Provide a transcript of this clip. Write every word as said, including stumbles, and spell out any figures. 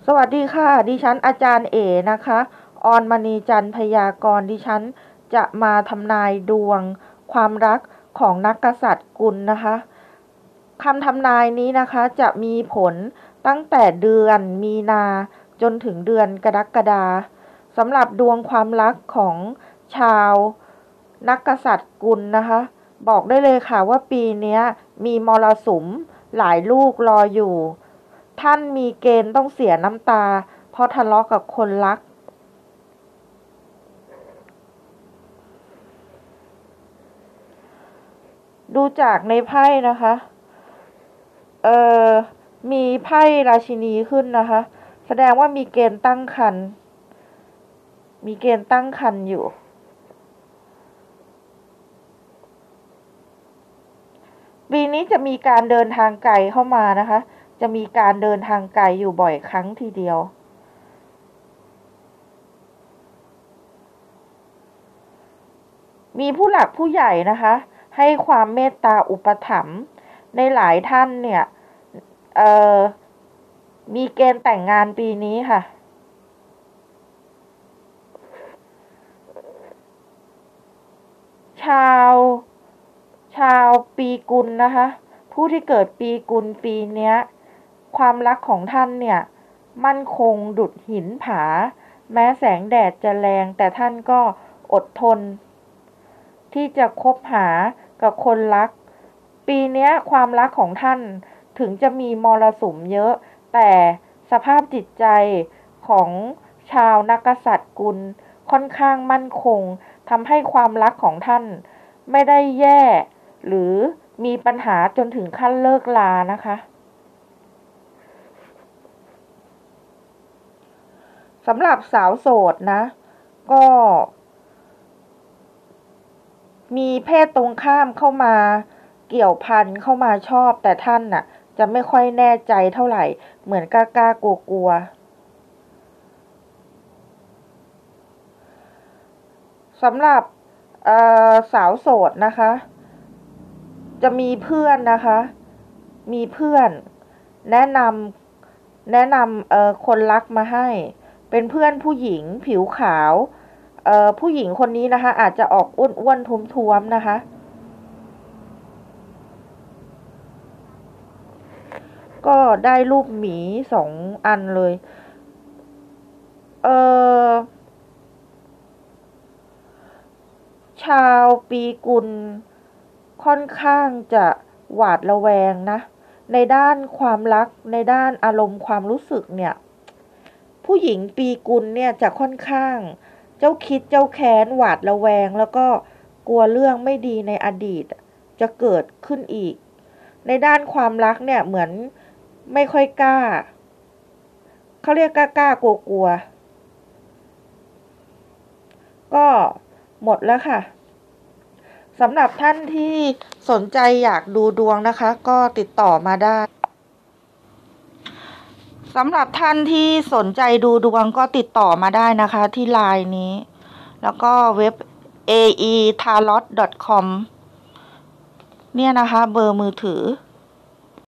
สวัสดีค่ะดิฉันอาจารย์เอนะคะออนมณีจันทร์พยากรณ์ดิฉันจะมาทำนายดวงความรักของนักกษัตริย์กุลนะคะคำทำนายนี้นะคะจะมีผลตั้งแต่เดือนมีนาจนถึงเดือนกรกฎาคมสำหรับดวงความรักของชาวนักกษัตริย์กุลนะคะบอกได้เลยค่ะว่าปีนี้มีมรสุมหลายลูกรออยู่ท่านมีเกณฑ์ต้องเสียน้ำตาเพราะทะเลาะกับคนรักดูจากในไพ่นะคะเอ่อมีไพ่ราชินีขึ้นนะคะแสดงว่ามีเกณฑ์ตั้งครรภ์มีเกณฑ์ตั้งครรภ์อยู่ปีนี้จะมีการเดินทางไกลเข้ามานะคะจะมีการเดินทางไกลอยู่บ่อยครั้งทีเดียวมีผู้หลักผู้ใหญ่นะคะให้ความเมตตาอุปถัมภ์ในหลายท่านเนี่ยเอ่อมีเกณฑ์แต่งงานปีนี้ค่ะชาวชาวปีกุลนะคะผู้ที่เกิดปีกุลปีนี้ความรักของท่านเนี่ยมั่นคงดุจหินผาแม้แสงแดดจะแรงแต่ท่านก็อดทนที่จะคบหากับคนรักปีนี้ความรักของท่านถึงจะมีมรสุมเยอะแต่สภาพจิตใจของชาวนักกษัตริย์กุลค่อนข้างมั่นคงทำให้ความรักของท่านไม่ได้แย่หรือมีปัญหาจนถึงขั้นเลิกลานะคะสำหรับสาวโสดนะก็มีเพศตรงข้ามเข้ามาเกี่ยวพันเข้ามาชอบแต่ท่านน่ะจะไม่ค่อยแน่ใจเท่าไหร่เหมือนกล้ากลัวกลัวสำหรับสาวโสดนะคะจะมีเพื่อนนะคะมีเพื่อนแนะนำแนะนำเอ่อคนรักมาให้เป็นเพื่อนผู้หญิงผิวขาวเอ่อผู้หญิงคนนี้นะคะอาจจะออกอ้วนๆท้วมๆนะคะก็ได้รูปหมีสองอันเลยเอ่อชาวปีกุลค่อนข้างจะหวาดระแวงนะในด้านความรักในด้านอารมณ์ความรู้สึกเนี่ยผู้หญิงปีกุลเนี่ยจะค่อนข้างเจ้าคิดเจ้าแค้นหวาดระแวงแล้วก็กลัวเรื่องไม่ดีในอดีตจะเกิดขึ้นอีกในด้านความรักเนี่ยเหมือนไม่ค่อยกล้าเขาเรียกกล้ากล้ากลัวกลัวก็หมดแล้วค่ะสำหรับท่านที่สนใจอยากดูดวงนะคะก็ติดต่อมาได้สำหรับท่านที่สนใจดูดวงก็ติดต่อมาได้นะคะที่ไลน์นี้แล้วก็เว็บ เอ อี ทารอต ดอท คอม เนี่ยนะคะเบอร์มือถือ